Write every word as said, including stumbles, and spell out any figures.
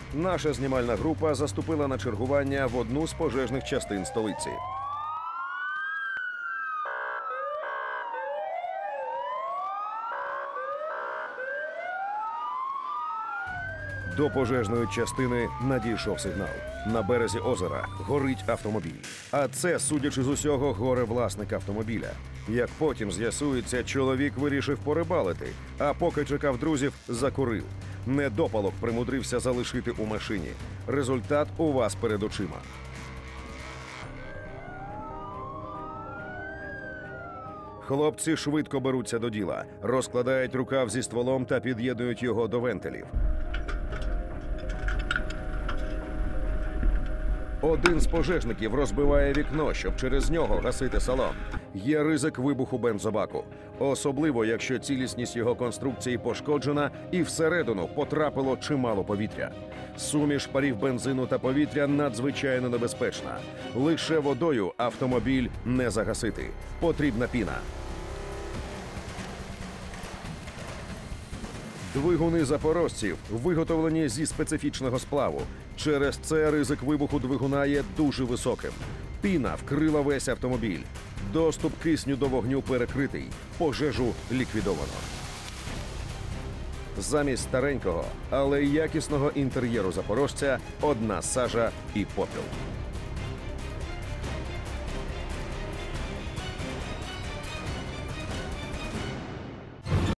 наша знімальна група заступила на чергування в одну з пожежних частин столиці. До пожежної частини надійшов сигнал. На березі озера горить автомобіль. А це, судячи з усього, горе-власник автомобіля. Як потім з'ясується, чоловік вирішив порибалити, а поки чекав друзів, закурив. Недопалок примудрився залишити у машині. Результат у вас перед очима. Хлопці швидко беруться до діла, розкладають рукав зі стволом та під'єднують його до вентилів. Один з пожежників розбиває вікно, щоб через нього гасити салон. Є ризик вибуху бензобаку. Особливо, якщо цілісність його конструкції пошкоджена і всередину потрапило чимало повітря. Суміш парів бензину та повітря надзвичайно небезпечна. Лише водою автомобіль не загасити. Потрібна піна. Двигуни запорожців виготовлені зі специфічного сплаву. Через це ризик вибуху двигуна є дуже високим. Піна вкрила весь автомобіль. Доступ кисню до вогню перекритий. Пожежу ліквідовано. Замість старенького, але якісного інтер'єру запорожця – одна сажа і попіл.